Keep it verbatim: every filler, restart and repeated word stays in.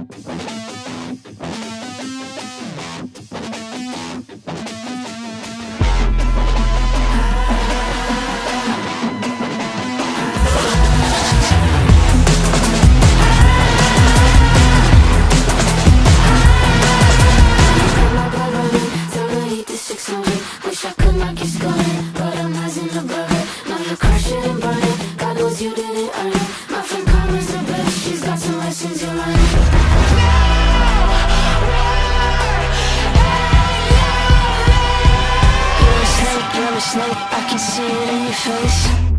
Wish I could not keep going, but I'm rising above it. Now you're crashing and burning, God knows you didn't earn it. My friend Karma's the best, she's got some lessons you learned. You're a snake, you're a snake, I can see it in your face.